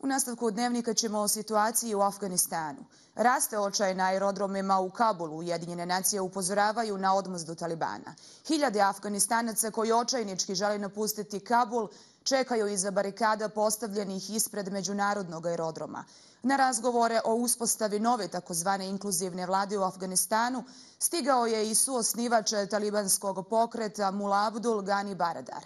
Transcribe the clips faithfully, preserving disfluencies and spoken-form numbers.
U nastavku dnevnika ćemo o situaciji u Afganistanu. Raste očaj na aerodromima u Kabulu. Ujedinjene nacije upozoravaju na odmazdu Talibana. Hiljade Afganistanaca koji očajnički žele napustiti Kabul čekaju iza barikada postavljenih ispred međunarodnog aerodroma. Na razgovore o uspostavi nove takozvane inkluzivne vlade u Afganistanu stigao je i suosnivač talibanskog pokreta Mullah Abdul Ghani Baradar.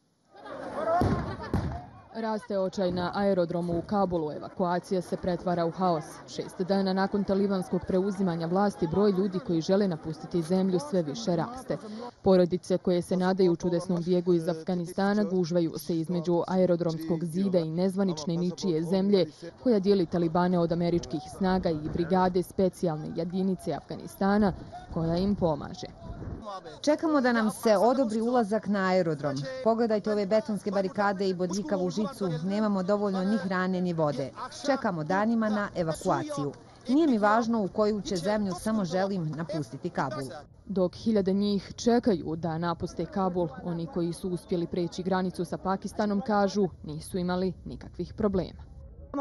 Raste očaj na aerodromu u Kabulu, evakuacija se pretvara u haos. Šest dana nakon talibanskog preuzimanja vlasti, broj ljudi koji žele napustiti zemlju sve više raste. Porodice koje se nadaju čudesnom bijegu iz Afganistana gužvaju se između aerodromskog zida i nezvanične ničije zemlje koja dijeli Talibane od američkih snaga i brigade specijalne jedinice Afganistana koja im pomaže. Čekamo da nam se odobri ulazak na aerodrom. Pogledajte ove betonske barikade i bodljikavu žicu. Nemamo dovoljno ni hrane ni vode. Čekamo danima na evakuaciju. Nije mi važno u koju će zemlju, samo želim napustiti Kabul. Dok hiljade njih čekaju da napuste Kabul, oni koji su uspjeli preći granicu sa Pakistanom kažu nisu imali nikakvih problema.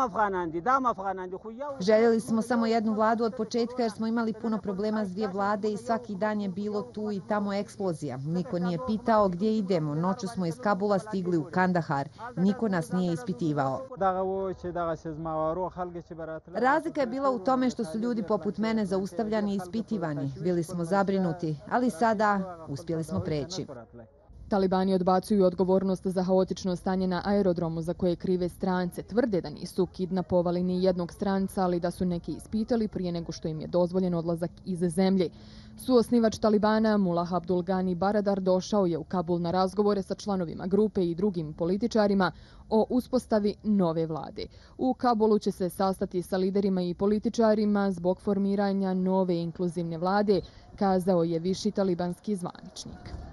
Željeli smo samo jednu vladu od početka jer smo imali puno problema s dvije vlade i svaki dan je bilo tu i tamo eksplozija. Niko nije pitao gdje idemo. Noću smo iz Kabula stigli u Kandahar. Niko nas nije ispitivao. Razlika je bila u tome što su ljudi poput mene zaustavljani i ispitivani. Bili smo zabrinuti, ali sada uspjeli smo preći. Talibani odbacuju odgovornost za haotično stanje na aerodromu za koje krive strance. Tvrde da nisu kidnapovali ni jednog stranca, ali da su neki ispitali prije nego što im je dozvoljen odlazak iz zemlje. Suosnivač Talibana Mullah Abdul Ghani Baradar došao je u Kabul na razgovore sa članovima grupe i drugim političarima o uspostavi nove vlade. U Kabulu će se sastati sa liderima i političarima zbog formiranja nove inkluzivne vlade, kazao je viši talibanski zvaničnik.